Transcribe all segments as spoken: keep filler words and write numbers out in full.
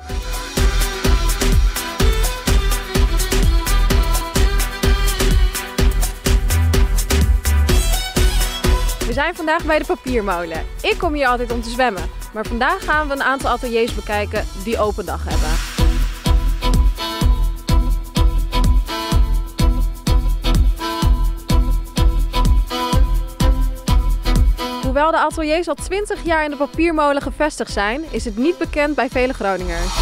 We zijn vandaag bij de papiermolen. Ik kom hier altijd om te zwemmen. Maar vandaag gaan we een aantal ateliers bekijken die open dag hebben. Hoewel de ateliers al twintig jaar in de papiermolen gevestigd zijn, is het niet bekend bij vele Groningers.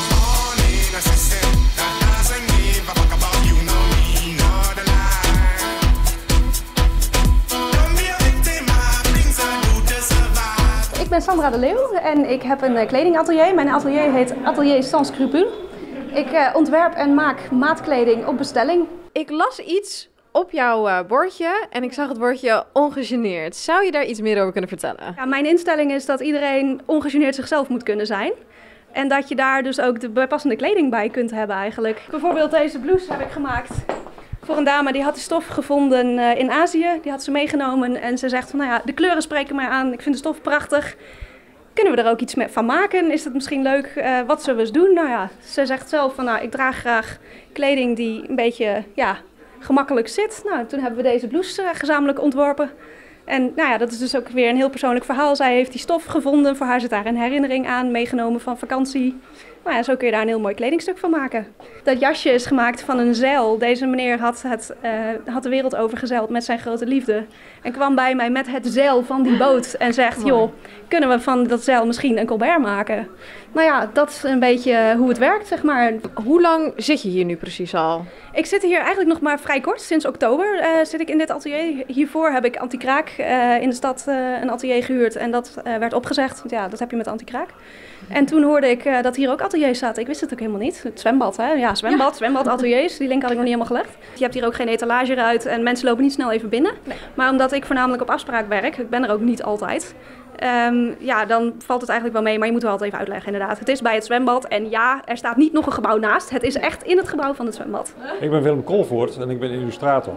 Ik ben Sandra de Leeuw en ik heb een kledingatelier. Mijn atelier heet Atelier Sans Scrupule. Ik uh, ontwerp en maak maatkleding op bestelling. Ik las iets op jouw uh, bordje en ik zag het woordje ongegeneerd. Zou je daar iets meer over kunnen vertellen? Ja, mijn instelling is dat iedereen ongegeneerd zichzelf moet kunnen zijn. En dat je daar dus ook de bijpassende kleding bij kunt hebben eigenlijk. Bijvoorbeeld deze blouse heb ik gemaakt voor een dame die had die stof gevonden uh, in Azië. Die had ze meegenomen en ze zegt van nou ja, de kleuren spreken mij aan. Ik vind de stof prachtig. Kunnen we er ook iets van maken? Is dat misschien leuk? Uh, wat zullen we eens doen? Nou ja, ze zegt zelf van nou, ik draag graag kleding die een beetje ja, gemakkelijk zit. Nou, toen hebben we deze blouse uh, gezamenlijk ontworpen. En nou ja, dat is dus ook weer een heel persoonlijk verhaal. Zij heeft die stof gevonden. Voor haar zit daar een herinnering aan, meegenomen van vakantie. Nou ja, zo kun je daar een heel mooi kledingstuk van maken. Dat jasje is gemaakt van een zeil. Deze meneer had, het, uh, had de wereld overgezeild met zijn grote liefde. En kwam bij mij met het zeil van die boot en zegt, joh, kunnen we van dat zeil misschien een colbert maken? Nou ja, dat is een beetje hoe het werkt, zeg maar. Hoe lang zit je hier nu precies al? Ik zit hier eigenlijk nog maar vrij kort. Sinds oktober uh, zit ik in dit atelier. Hiervoor heb ik Antikraak uh, in de stad uh, een atelier gehuurd en dat uh, werd opgezegd. Want ja, dat heb je met Antikraak. En toen hoorde ik uh, dat hier ook ateliers zaten. Ik wist het ook helemaal niet. Het zwembad, hè? Ja, zwembad, ja. zwembad, ateliers. Die link had ik nog niet helemaal gelegd. Je hebt hier ook geen etalageruit en mensen lopen niet snel even binnen. Nee. Maar omdat ik voornamelijk op afspraak werk, ik ben er ook niet altijd. Um, ja, dan valt het eigenlijk wel mee, maar je moet wel altijd even uitleggen inderdaad. Het is bij het zwembad en ja, er staat niet nog een gebouw naast. Het is echt in het gebouw van het zwembad. Ik ben Willem Kolvoort en ik ben illustrator.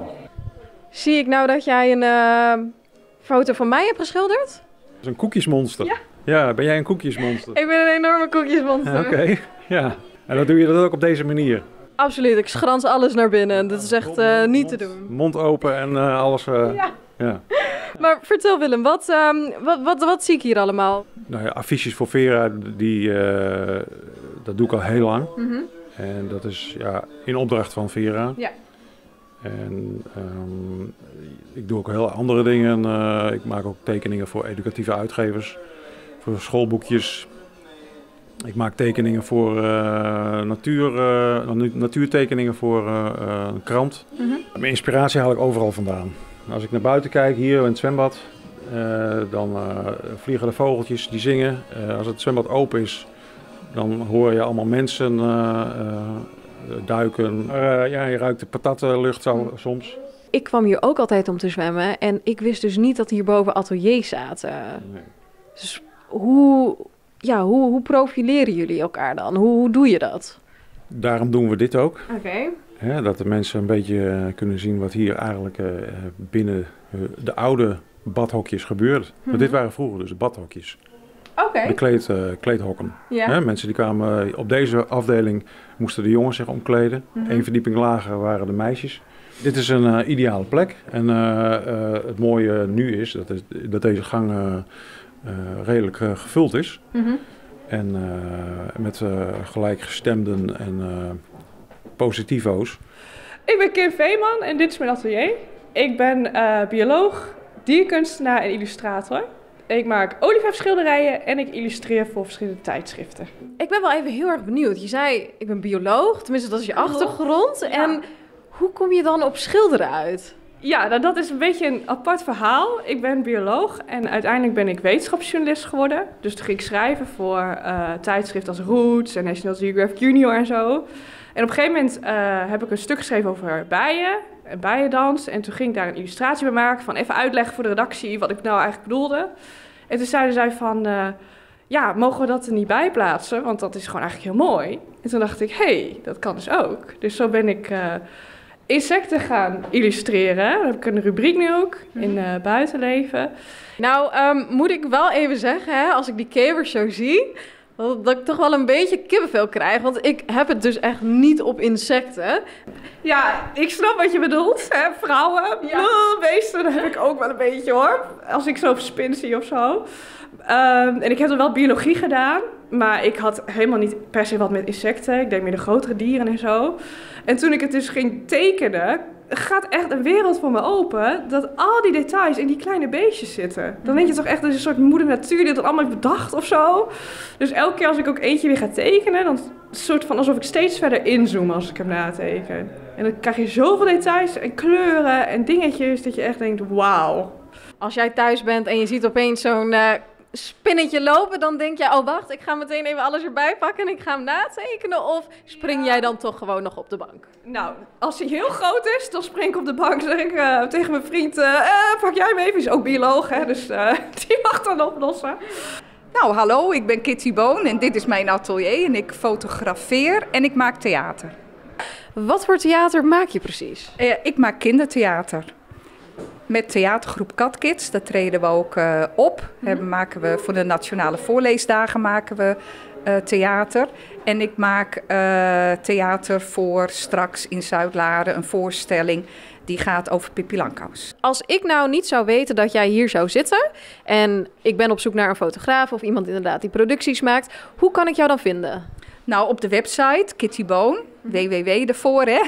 Zie ik nou dat jij een uh, foto van mij hebt geschilderd? Dat is een koekjesmonster. Ja. Ja, ben jij een koekjesmonster? Ik ben een enorme koekjesmonster. Oké, okay. Ja. En dan doe je dat ook op deze manier? Absoluut, ik schrans alles naar binnen. Dat is echt uh, niet te doen. Mond open en uh, alles... Uh, ja. ja. Maar vertel Willem, wat, um, wat, wat, wat zie ik hier allemaal? Nou ja, affiches voor Vera, die, uh, dat doe ik al heel lang. Mm-hmm. En dat is ja, in opdracht van Vera. Ja. En um, ik doe ook heel andere dingen. Uh, ik maak ook tekeningen voor educatieve uitgevers, voor schoolboekjes. Ik maak tekeningen voor uh, natuur, uh, natuurtekeningen voor uh, uh, een krant. Mm-hmm. Mijn inspiratie haal ik overal vandaan. Als ik naar buiten kijk, hier in het zwembad, uh, dan uh, vliegen de vogeltjes die zingen. Uh, als het zwembad open is, dan hoor je allemaal mensen uh, uh, duiken. Uh, ja, je ruikt de patatlucht zo, soms. Ik kwam hier ook altijd om te zwemmen en ik wist dus niet dat hierboven ateliers zaten. Nee. Dus hoe, ja, hoe, hoe profileren jullie elkaar dan? Hoe, hoe doe je dat? Daarom doen we dit ook. Oké. Okay. Ja, dat de mensen een beetje uh, kunnen zien wat hier eigenlijk uh, binnen uh, de oude badhokjes gebeurt. Mm-hmm. Want dit waren vroeger dus de badhokjes. Okay. De kleed, uh, kleedhokken. Ja. Ja, mensen die kwamen uh, op deze afdeling, moesten de jongens zich omkleden. Mm-hmm. Eén verdieping lager waren de meisjes. Dit is een uh, ideale plek. En uh, uh, het mooie nu is dat, is, dat deze gang uh, uh, redelijk uh, gevuld is. Mm-hmm. En uh, met uh, gelijkgestemden en uh, positivo's. Ik ben Kim Veeman en dit is mijn atelier. Ik ben uh, bioloog, dierkunstenaar en illustrator. Ik maak olieverfschilderijen en ik illustreer voor verschillende tijdschriften. Ik ben wel even heel erg benieuwd. Je zei, ik ben bioloog, tenminste dat is je achtergrond. Ja. En hoe kom je dan op schilderen uit? Ja, nou, dat is een beetje een apart verhaal. Ik ben bioloog en uiteindelijk ben ik wetenschapsjournalist geworden. Dus toen ging ik schrijven voor uh, tijdschriften als Roots en National Geographic Junior en zo. En op een gegeven moment uh, heb ik een stuk geschreven over bijen en bijendans. En toen ging ik daar een illustratie bij maken van even uitleggen voor de redactie wat ik nou eigenlijk bedoelde. En toen zeiden zij van, uh, ja, mogen we dat er niet bij plaatsen? Want dat is gewoon eigenlijk heel mooi. En toen dacht ik, hé, hey, dat kan dus ook. Dus zo ben ik uh, insecten gaan illustreren. Dan heb ik een rubriek nu ook in uh, buitenleven. Nou, um, moet ik wel even zeggen, hè, als ik die kevers zo zie, Dat ik toch wel een beetje kippenvel krijg, want ik heb het dus echt niet op insecten. Ja, ik snap wat je bedoelt. Hè? Vrouwen, Ja. uh, beesten, dat heb ik ook wel een beetje hoor. Als ik zo'n spin zie of zo. Um, en ik heb dan wel biologie gedaan, maar ik had helemaal niet per se wat met insecten. Ik deed meer de grotere dieren en zo. En toen ik het dus ging tekenen, gaat echt een wereld voor me open dat al die details in die kleine beestjes zitten. Dan denk je toch echt, dat is een soort moeder natuur die dat allemaal heeft bedacht of zo. Dus elke keer als ik ook eentje weer ga tekenen, dan is het een soort van alsof ik steeds verder inzoom als ik hem nateken. En dan krijg je zoveel details en kleuren en dingetjes dat je echt denkt, wauw. Als jij thuis bent en je ziet opeens zo'n uh, spinnetje lopen, dan denk je, oh wacht, ik ga meteen even alles erbij pakken en ik ga hem natekenen. Of spring jij dan toch gewoon nog op de bank? Nou, als hij heel groot is, dan spring ik op de bank en zeg ik uh, tegen mijn vriend, uh, uh, pak jij hem even. Hij is ook bioloog, hè, dus uh, die mag dan oplossen. Nou, hallo, ik ben Kitty Boon en dit is mijn atelier en ik fotografeer en ik maak theater. Wat voor theater maak je precies? Uh, ik maak kindertheater. Met theatergroep Cat Kids, daar treden we ook uh, op. Mm-hmm. Daar maken we voor de Nationale Voorleesdagen maken we uh, theater. En ik maak uh, theater voor straks in Zuidlaren een voorstelling die gaat over Pippi Langkous. Als ik nou niet zou weten dat jij hier zou zitten en ik ben op zoek naar een fotograaf of iemand inderdaad die producties maakt, hoe kan ik jou dan vinden? Nou, op de website Kitty Boon, w w w ervoor, hè?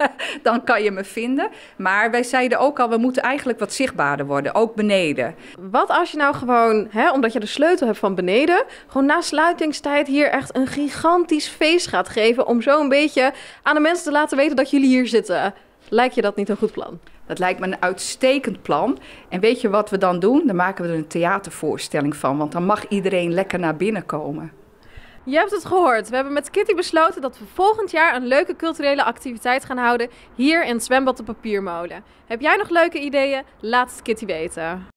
Dan kan je me vinden. Maar wij zeiden ook al, we moeten eigenlijk wat zichtbaarder worden, ook beneden. Wat als je nou gewoon, hè, omdat je de sleutel hebt van beneden, gewoon na sluitingstijd hier echt een gigantisch feest gaat geven om zo een beetje aan de mensen te laten weten dat jullie hier zitten. Lijkt je dat niet een goed plan? Dat lijkt me een uitstekend plan. En weet je wat we dan doen? Dan maken we er een theatervoorstelling van, want dan mag iedereen lekker naar binnen komen. Je hebt het gehoord. We hebben met Kitty besloten dat we volgend jaar een leuke culturele activiteit gaan houden hier in het zwembad de Papiermolen. Heb jij nog leuke ideeën? Laat het Kitty weten.